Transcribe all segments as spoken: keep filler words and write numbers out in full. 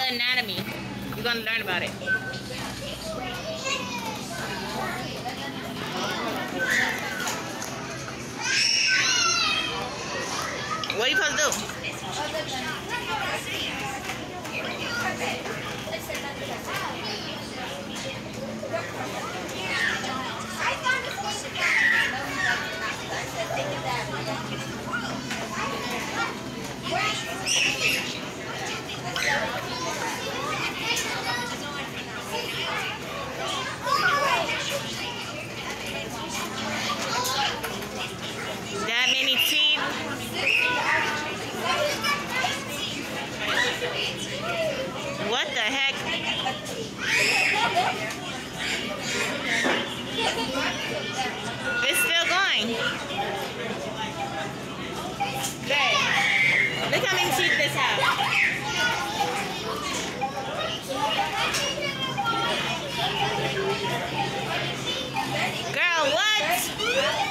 the anatomy. You're gonna learn about it. What are you supposed to do? That many teeth. What the heck? It's still going. Good. Look how many teeth this has. Girl, what?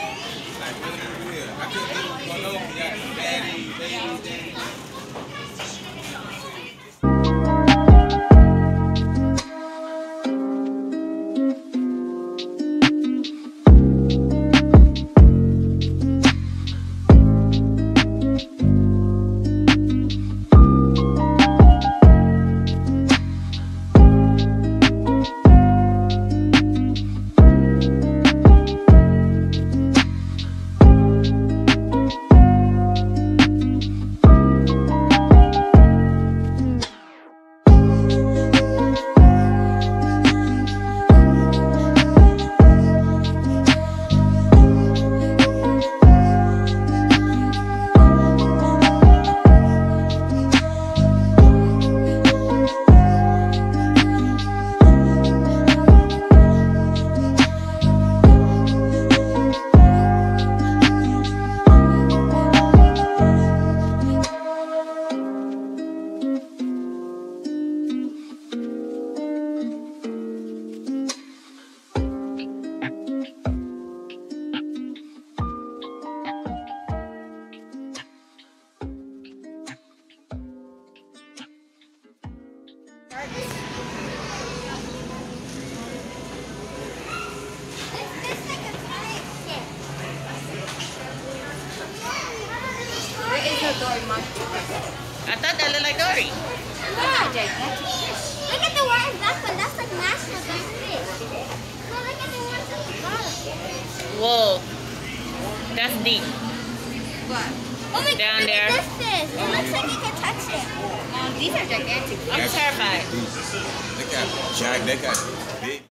I thought that looked like Dory. Yeah. Look at the one in that one. That's like national fish. No, look at the ones at the bottom. Whoa. That's deep. What? Oh my Down God, there. Look at this fish. It looks like it can touch it. Um, these are gigantic. I'm terrified. They got Jack, they got big.